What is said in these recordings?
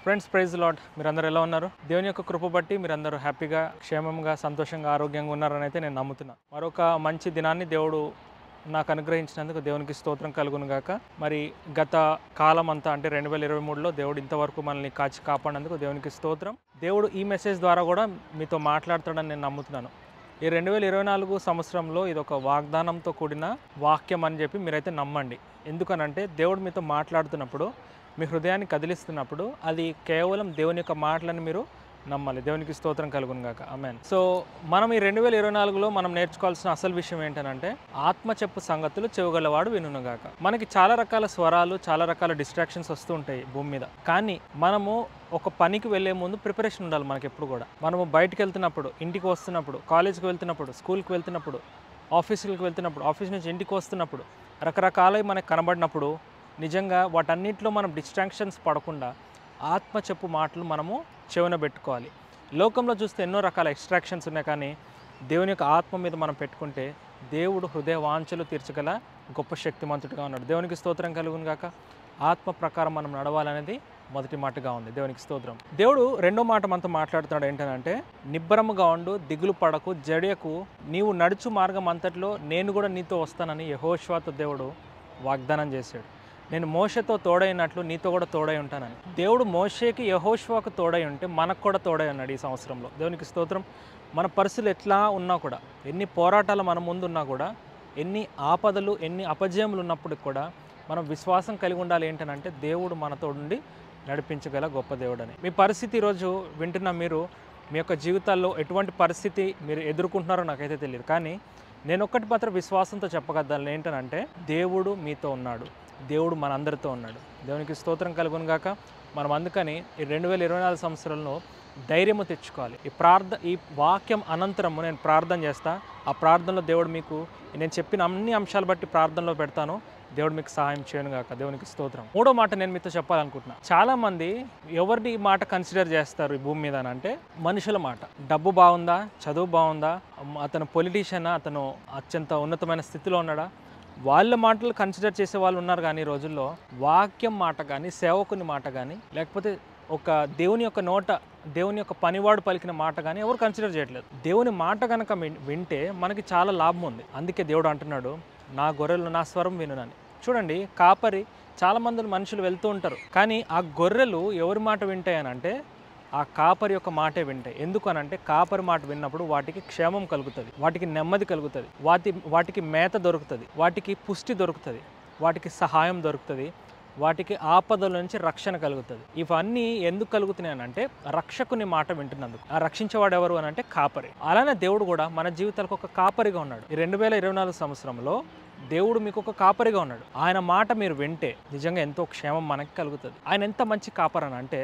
Friends praise lord మీరందరూ ఎలా ఉన్నారు? దేవుని యొక్క కృప బట్టి మీరందరూ హ్యాపీగా క్షేమంగా సంతోషంగా ఆరోగ్యంగా ఉన్నారని అయితే నేను నమ్ముతున్నాను. మరొక మంచి దినాన్ని దేవుడు నాకు అనుగ్రహించినందుకు దేవునికి స్తోత్రం కలుగును గాక. మరి గత కాలం అంతా అంటే 2023లో దేవుడు ఇంతవరకు మనల్ని కాచి కాపాడినందుకు దేవునికి స్తోత్రం. దేవుడు ఈ మెసేజ్ ద్వారా కూడా మీతో మాట్లాడతాడని నేను నమ్ముతున్నాను. ఈ 2024 సంవత్సరంలో ఇది ఒక వాగ్దానంతో కూడిన వాక్యం అని చెప్పి మీరైతే నమ్మండి. ఎందుకనంటే దేవుడు మీతో మాట్లాడుతున్నప్పుడు మీ హృదయాన్ని కదిలిస్తున్నప్పుడు అది కేవలం దేవుని యొక్క మాటలను మీరు నమ్మాలి. దేవునికి స్తోత్రం కలుగును గాక. ఆమేన్. సో మనం ఈ 2024లో మనం నేర్చుకోవాల్సిన అసలు విషయం ఏంటంటే ఆత్మ చెప్పు సంగతులు చెవుగలవాడు వినుగాక. మనకి చాలా రకాల స్వరాలు చాలా రకాల డిస్ట్రాక్షన్స్ వస్తూ ఉంటాయి భూమి మీద. కానీ మనము ఒక పనికి వెళ్ళే ముందు ప్రిపరేషన్ ఉండాలి. మనకి ఎప్పుడు కూడా మనము బయటకు వెళ్తున్నప్పుడు, ఇంటికి వస్తున్నప్పుడు, కాలేజ్కి వెళ్తున్నప్పుడు, స్కూల్కి వెళ్తున్నప్పుడు, ఆఫీసులకు వెళ్తున్నప్పుడు, ఆఫీస్ నుంచి ఇంటికి వస్తున్నప్పుడు రకరకాలవి మనకు కనబడినప్పుడు నిజంగా వాటన్నిటిలో మనం డిస్ట్రాక్షన్స్ పడకుండా ఆత్మ చెప్పు మాటలు మనము చెవున పెట్టుకోవాలి. లోకంలో చూస్తే ఎన్నో రకాల ఎక్స్ట్రాక్షన్స్ ఉన్నాయి, కానీ దేవుని యొక్క ఆత్మ మీద మనం పెట్టుకుంటే దేవుడు హృదయ వాంఛలు తీర్చగల గొప్ప శక్తిమంతుడిగా ఉన్నాడు. దేవునికి స్తోత్రం కలుగును గాక. ఆత్మ ప్రకారం మనం నడవాలనేది మొదటి మాటగా ఉంది. దేవునికి స్తోత్రం. దేవుడు రెండో మాట మనతో మాట్లాడుతున్నాడు. ఏంటంటే నిబ్బరముగా ఉండు, దిగులు పడకు, జడియకు, నీవు నడుచు మార్గం అంతట్లో నేను కూడా నీతో వస్తానని యెహోషువతో దేవుడు వాగ్దానం చేశాడు. నేను మోషేతో తోడైనట్లు నీతో కూడా తోడై ఉంటానని. దేవుడు మోషేకి యెహోషువకు తోడై ఉంటే మనకు కూడా తోడై ఉన్నాడు ఈ సంవత్సరంలో. దేవునికి స్తోత్రం. మన పరిస్థితులు ఎట్లా ఉన్నా కూడా, ఎన్ని పోరాటాలు మన ముందు ఉన్నా కూడా, ఎన్ని ఆపదలు ఎన్ని అపజయములు ఉన్నప్పుడు కూడా మనం విశ్వాసం కలిగి ఉండాలి. ఏంటంటే దేవుడు మనతో ఉండి నడిపించగల గొప్ప దేవుడని. మీ పరిస్థితి ఈరోజు వింటున్న మీరు మీ యొక్క జీవితాల్లో ఎటువంటి పరిస్థితి మీరు ఎదుర్కొంటున్నారో నాకైతే తెలియదు, కానీ నేను ఒక్కటి మాత్రం విశ్వాసంతో చెప్పగలను. ఏంటంటే దేవుడు మీతో ఉన్నాడు, దేవుడు మనందరితో ఉన్నాడు. దేవునికి స్తోత్రం కలుగును గాక. మనం అందుకని ఈ 2024 సంవత్సరంలో ధైర్యము తెచ్చుకోవాలి. ఈ వాక్యం అనంతరము నేను ప్రార్థన చేస్తా. ఆ ప్రార్థనలో దేవుడు మీకు నేను చెప్పిన అన్ని అంశాలు బట్టి ప్రార్థనలో పెడతాను. దేవుడు మీకు సహాయం చేయను గాక. దేవునికి స్తోత్రం. మూడో మాట నేను మీతో చెప్పాలనుకుంటున్నా. చాలామంది ఎవరిని మాట కన్సిడర్ చేస్తారు ఈ భూమి మీద అంటే మనుషుల మాట. డబ్బు బాగుందా, చదువు బాగుందా, అతను పొలిటీషియనా, అతను అత్యంత ఉన్నతమైన స్థితిలో ఉన్నాడా, వాళ్ళ మాటలు కన్సిడర్ చేసే వాళ్ళు ఉన్నారు. కానీ ఈ రోజుల్లో వాక్యం మాట కానీ, సేవకుని మాట కానీ, లేకపోతే ఒక దేవుని యొక్క నోట దేవుని యొక్క పనివాడు పలికిన మాట కానీ ఎవరు కన్సిడర్ చేయట్లేదు. దేవుని మాట కనుక వింటే మనకి చాలా లాభం ఉంది. అందుకే దేవుడు అంటున్నాడు, నా గొర్రెలు నా స్వరం వినునని. చూడండి, కాపరి చాలామంది మనుషులు వెళ్తూ ఉంటారు, కానీ ఆ గొర్రెలు ఎవరి మాట వింటాయనంటే ఆ కాపరి యొక్క మాటే వింటాయి. ఎందుకనంటే కాపరి మాట విన్నప్పుడు వాటికి క్షేమం కలుగుతుంది, వాటికి నెమ్మది కలుగుతుంది, వాటికి మేత దొరుకుతుంది, వాటికి పుష్టి దొరుకుతుంది, వాటికి సహాయం దొరుకుతుంది, వాటికి ఆపదల నుంచి రక్షణ కలుగుతుంది. ఇవన్నీ ఎందుకు కలుగుతున్నాయి అంటే రక్షకుని మాట వింటున్నందుకు. ఆ రక్షించేవాడు ఎవరు అని అంటే కాపరి. అలానే దేవుడు కూడా మన జీవితాలకు ఒక కాపరిగా ఉన్నాడు. ఈ 2024 సంవత్సరంలో దేవుడు మీకు ఒక కాపరిగా ఉన్నాడు. ఆయన మాట మీరు వింటే నిజంగా ఎంతో క్షేమం మనకి కలుగుతుంది. ఆయన ఎంత మంచి కాపరని అంటే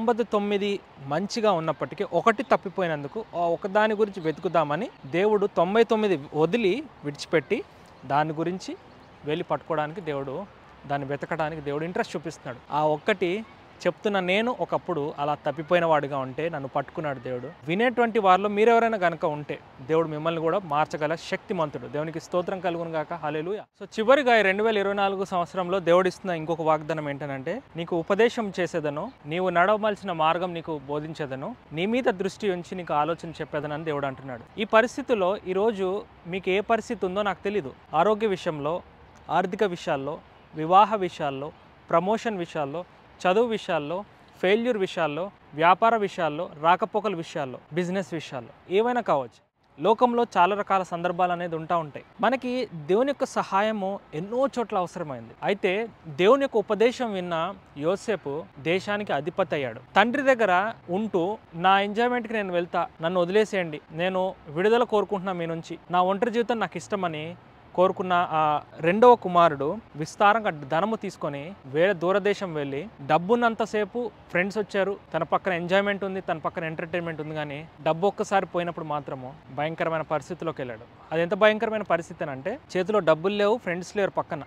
99 మంచిగా ఉన్నప్పటికీ ఒకటి తప్పిపోయినందుకు ఒకదాని గురించి వెతుకుదామని దేవుడు 99 వదిలి విడిచిపెట్టి దాని గురించి వెళ్ళి పట్టుకోవడానికి దేవుడు, దాన్ని వెతకడానికి దేవుడు ఇంట్రెస్ట్ చూపిస్తున్నాడు. ఆ ఒక్కటి చెప్తున్న నేను ఒకప్పుడు అలా తప్పిపోయిన వాడిగా ఉంటే నన్ను పట్టుకున్నాడు దేవుడు. వినేటువంటి వారిలో మీరెవరైనా కనుక ఉంటే దేవుడు మిమ్మల్ని కూడా మార్చగల శక్తిమంతుడు. దేవునికి స్తోత్రం కలుగును గాక. హల్లెలూయా. సో చివరిగా 2024 సంవత్సరంలో దేవుడిస్తున్న ఇంకొక వాగ్దానం ఏంటంటే నీకు ఉపదేశం చేసేదను, నీవు నడవవలసిన మార్గం నీకు బోధించేదను, నీ మీద దృష్టి ఉంచి నీకు ఆలోచన చెప్పేదనని దేవుడు అంటున్నాడు. ఈ పరిస్థితుల్లో ఈరోజు మీకు ఏ పరిస్థితి ఉందో నాకు తెలీదు. ఆరోగ్య విషయంలో, ఆర్థిక విషయాల్లో, వివాహ విషయాల్లో, ప్రమోషన్ విషయాల్లో, చదువు విషయాల్లో, ఫెయిల్యూర్ విషయాల్లో, వ్యాపార విషయాల్లో, రాకపోకల విషయాల్లో, బిజినెస్ విషయాల్లో, ఏవైనా కావచ్చు. లోకంలో చాలా రకాల సందర్భాలు అనేది ఉంటాయి. మనకి దేవుని యొక్క సహాయము ఎన్నో చోట్ల అవసరమైంది. అయితే దేవుని యొక్క ఉపదేశం విన్న యోసేపు దేశానికి అధిపతి అయ్యాడు. తండ్రి దగ్గర ఉంటూ నా ఎంజాయ్మెంట్కి నేను వెళ్తా, నన్ను వదిలేసేయండి, నేను విడుదల కోరుకుంటున్నా మీ నుంచి, నా ఒంటరి జీవితం నాకు ఇష్టమని కోరుకున్న ఆ రెండవ కుమారుడు విస్తారంగా ధనము తీసుకొని వేరే దూరదేశం వెళ్ళి డబ్బున్నంతసేపు ఫ్రెండ్స్ వచ్చారు, తన పక్కన ఎంజాయ్మెంట్ ఉంది, తన పక్కన ఎంటర్టైన్మెంట్ ఉంది, కానీ డబ్బు ఒక్కసారి పోయినప్పుడు మాత్రము భయంకరమైన పరిస్థితిలోకి వెళ్ళాడు. అది ఎంత భయంకరమైన పరిస్థితి అంటే చేతిలో డబ్బులు లేవు, ఫ్రెండ్స్ లేరు పక్కన,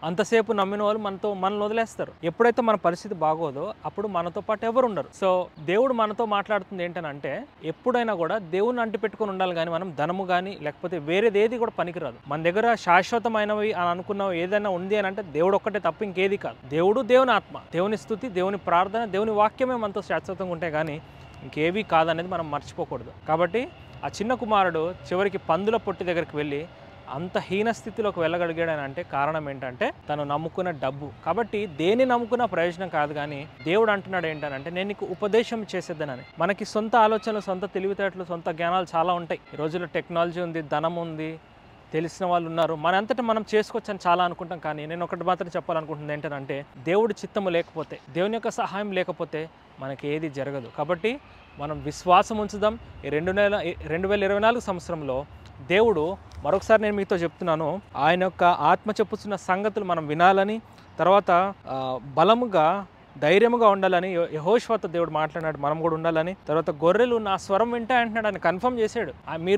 అంతసేపు నమ్మిన వాళ్ళు మనల్ని వదిలేస్తారు. ఎప్పుడైతే మన పరిస్థితి బాగోదో అప్పుడు మనతో పాటు ఎవరు ఉండరు. సో దేవుడు మనతో మాట్లాడుతుంది ఏంటనంటే, ఎప్పుడైనా కూడా దేవుని అంటి పెట్టుకుని ఉండాలి, కానీ మనం ధనము కానీ లేకపోతే వేరేది ఏది కూడా పనికిరాదు. మన దగ్గర శాశ్వతమైనవి అని అనుకున్నవి ఏదైనా ఉంది అని అంటే దేవుడు ఒక్కటే తప్ప ఇంకేది కాదు. దేవుడు, దేవుని ఆత్మ, దేవుని స్తుతి, దేవుని ప్రార్థన, దేవుని వాక్యమే మనతో శాశ్వతంగా ఉంటాయి, కానీ ఇంకేవి కాదనేది మనం మర్చిపోకూడదు. కాబట్టి ఆ చిన్న కుమారుడు చివరికి పందుల పొట్టి దగ్గరికి వెళ్ళి అంత హీన స్థితిలోకి వెళ్ళగలిగాడని అంటే కారణం ఏంటంటే తను నమ్ముకున్న డబ్బు. కాబట్టి దేని నమ్ముకున్న ప్రయోజనం కాదు, కానీ దేవుడు అంటున్నాడు ఏంటంటే నేను నీకు ఉపదేశం చేసేద్దనని. మనకి సొంత ఆలోచనలు, సొంత తెలివితేటలు, సొంత జ్ఞానాలు చాలా ఉంటాయి. ఈ రోజుల్లో టెక్నాలజీ ఉంది, ధనం ఉంది, తెలిసిన వాళ్ళు ఉన్నారు, మనంతటా మనం చేసుకోవచ్చని చాలా అనుకుంటాం. కానీ నేను ఒకటి మాత్రం చెప్పాలనుకుంటుంది ఏంటంటే దేవుడి చిత్తము లేకపోతే, దేవుని యొక్క సహాయం లేకపోతే మనకి ఏది జరగదు. కాబట్టి మనం విశ్వాసం ఉంచుదాం. ఈ 2024 సంవత్సరంలో దేవుడు మరొకసారి నేను మీతో చెప్తున్నాను, ఆయన యొక్క ఆత్మ చెప్పుతున్న సంగతులు మనం వినాలని, తర్వాత బలముగా ధైర్యముగా ఉండాలని యెహోషువతో దేవుడు మాట్లాడినాడు, మనం కూడా ఉండాలని. తర్వాత గొర్రెలు నా స్వరం వింటాయి అంటున్నాడు, ఆయన కన్ఫర్మ్ చేశాడు.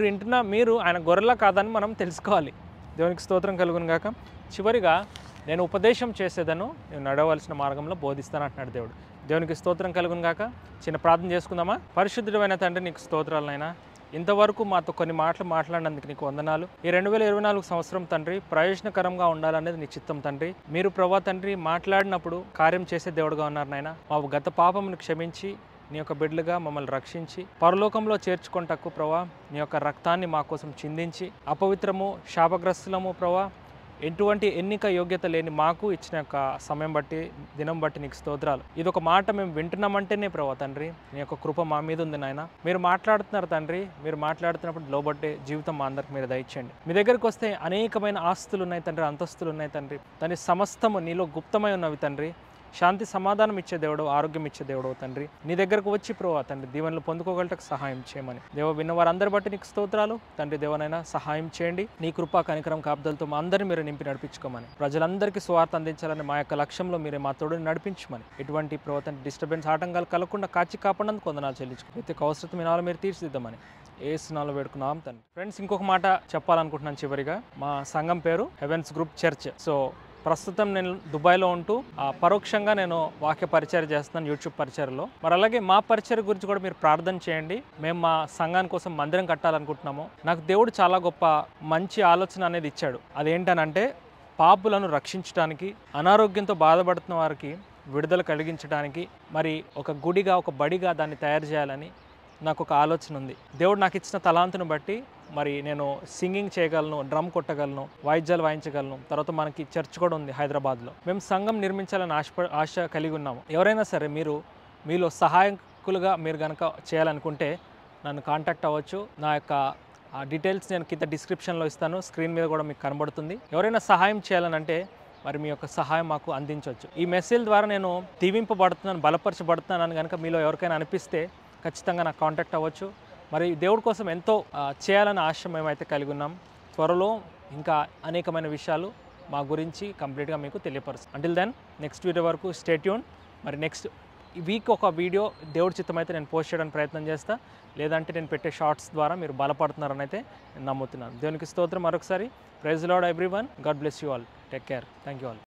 మీరు ఆయన గొర్రెలా కాదని మనం తెలుసుకోవాలి. దేవునికి స్తోత్రం కలుగును గాక. చివరిగా నేను ఉపదేశం చేసేదను, నేను నడవలసిన మార్గంలో బోధిస్తాను అంటున్నాడు దేవుడు. దేవునికి స్తోత్రం కలుగును గాక. చిన్న ప్రార్థన చేసుకుందామా. పరిశుద్ధుడైన తండ్రి, నీకు స్తోత్రాలనైనా, ఇంతవరకు మాతో కొన్ని మాటలు మాట్లాడినందుకు నీకు వందనాలు. ఈ 2024 సంవత్సరం తండ్రి ప్రయోజనకరంగా ఉండాలనేది నీ చిత్తం తండ్రి. మీరు ప్రభా తండ్రి మాట్లాడినప్పుడు కార్యం చేసే దేవుడుగా ఉన్నారు నాయన. మా గత పాపమును క్షమించి నీ యొక్క బిడ్డలుగా మమ్మల్ని రక్షించి పరలోకంలో చేర్చుకుంటకు ప్రభా నీ యొక్క రక్తాన్ని మా కోసం చిందించి అపవిత్రము, శాపగ్రస్తులము ప్రభా ఎటువంటి ఎన్నిక యోగ్యత లేని మాకు ఇచ్చిన యొక్క సమయం బట్టి, దినం బట్టి నీకు స్తోత్రాలు. ఇది ఒక మాట మేము వింటున్నామంటేనే ప్రభా తండ్రి నీ యొక్క కృప మా మీద ఉంది నాయన. మీరు మాట్లాడుతున్నారు తండ్రి, మీరు మాట్లాడుతున్నప్పుడు లోబట్టే జీవితం మా అందరికి మీరు దయచేయండి. మీ దగ్గరికి వస్తే అనేకమైన ఆస్తులు ఉన్నాయి తండ్రి, అంతస్తులు ఉన్నాయి తండ్రి, దాని సమస్తము నీలో గుప్తమై ఉన్నవి తండ్రి. శాంతి సమాధానం ఇచ్చే దేవుడు, ఆరోగ్యం ఇచ్చే దేవుడు తండ్రి. నీ దగ్గరకు వచ్చి ప్రభా తండ్రి దీవెనలు పొందుకోగలటకు సహాయం చేయమని దేవ విన్న వారందరి బట్టి నీకు స్తోత్రాలు తండ్రి. దేవనైనా సహాయం చేయండి. నీ కృపా కనికరం కాపుదలతో మా అందరినీ మీరు నింపి నడిపించుకోమని, ప్రజలందరికీ స్వార్థ అందించాలని మా యొక్క లక్ష్యంలో మీరే మా తోడుని నడిపించమని, ఎటువంటి ప్రభా తండ్రి డిస్టర్బెన్స్, ఆటంకాలు కలగకుండా కాచి కాపాడడానికి వందనాలు చెల్లించుకో. ప్రతి అవసరం మీ నాలో మీరు తీర్చిదిద్దామని ఏసునాలో వేడుకున్నాం తండ్రి. ఫ్రెండ్స్, ఇంకొక మాట చెప్పాలనుకుంటున్నాను చివరిగా. మా సంఘం పేరు హెవెన్స్ గ్రూప్ చర్చ్. సో ప్రస్తుతం నేను దుబాయ్లో ఉంటూ పరోక్షంగా నేను వాక్య పరిచయం చేస్తున్నాను యూట్యూబ్ పరిచయలో. మరి అలాగే మా పరిచయం గురించి కూడా మీరు ప్రార్థన చేయండి. మేము మా సంఘాని కోసం మందిరం కట్టాలనుకుంటున్నాము. నాకు దేవుడు చాలా గొప్ప మంచి ఆలోచన అనేది ఇచ్చాడు. అదేంటనంటే పాపులను రక్షించడానికి, అనారోగ్యంతో బాధపడుతున్న వారికి విడుదల కలిగించడానికి, మరి ఒక గుడిగా, ఒక బడిగా దాన్ని తయారు చేయాలని నాకు ఒక ఆలోచన ఉంది. దేవుడు నాకు ఇచ్చిన తలాంతును బట్టి మరి నేను సింగింగ్ చేయగలను, డ్రమ్ కొట్టగలను, వాయిద్యాలు వాయించగలను. తర్వాత మనకి చర్చ్ కూడా ఉంది హైదరాబాద్లో. మేము సంఘం నిర్మించాలని ఆశ కలిగి ఉన్నాము. ఎవరైనా సరే మీలో సహాయకులుగా మీరు కనుక చేయాలనుకుంటే నన్ను కాంటాక్ట్ అవ్వచ్చు. నా యొక్క డీటెయిల్స్ నేను కింద డిస్క్రిప్షన్లో ఇస్తాను, స్క్రీన్ మీద కూడా మీకు కనబడుతుంది. ఎవరైనా సహాయం చేయాలనంటే మరి మీ యొక్క సహాయం మాకు అందించవచ్చు. ఈ మెసేజ్ ద్వారా నేను దీవింపబడుతున్నాను, బలపరచబడుతున్నాను అని కనుక మీలో ఎవరికైనా అనిపిస్తే ఖచ్చితంగా నాకు కాంటాక్ట్ అవ్వచ్చు. మరి దేవుడి కోసం ఎంతో చేయాలని ఆశ మేమైతే కలిగి ఉన్నాం. త్వరలో ఇంకా అనేకమైన విషయాలు మా గురించి కంప్లీట్గా మీకు తెలియపరుస్తాం. అంటిల్ దెన్ నెక్స్ట్ వీడియో వరకు స్టే ట్యూన్. మరి నెక్స్ట్ వీక్ ఒక వీడియో దేవుడి చిత్తం అయితే నేను పోస్ట్ చేయడానికి ప్రయత్నం చేస్తా, లేదంటే నేను పెట్టే షార్ట్స్ ద్వారా మీరు బలపడుతున్నారని అయితే నేను నమ్ముతున్నాను. దేవునికి స్తోత్రం. మరొకసారి praise Lord everyone. God bless you all. Take care. Thank you all.